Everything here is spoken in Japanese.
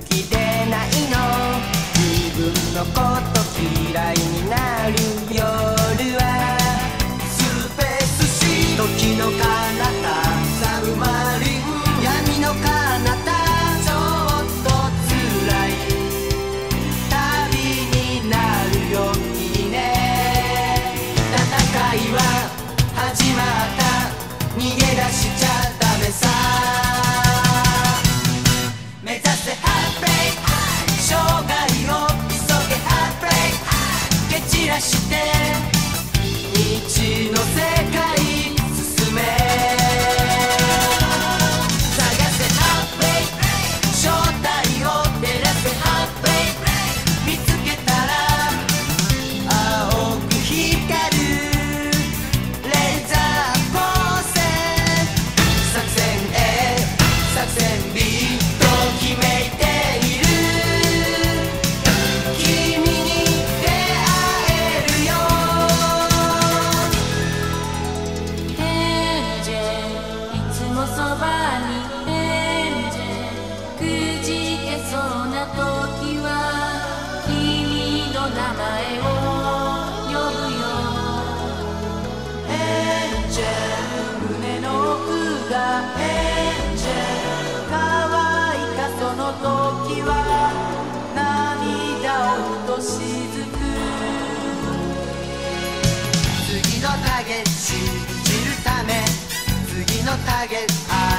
きでないの。自分のこと嫌いになる夜はスペースシート、時の彼方サブマリン、闇の彼方ちょっと辛い旅になるよいいね。戦いは始まった、逃げ出しちゃダメさ。目指せハートブレイク、生涯を急げハートブレイク、蹴散らして未知の世界進め。探せハートブレイク、正体を照らせハートブレイク、見つけたら青く光るレーザー光線。作戦 A 作戦 B と決めている。君に出会えるよ。 エンジェルいつもそばに、エンジェルくじけそうな時は君の名前を呼ぶよ。エンジェル胸の奥がエンジェル乾いたその時は涙をふとしずく。 次のターゲット信じるため、次のターゲット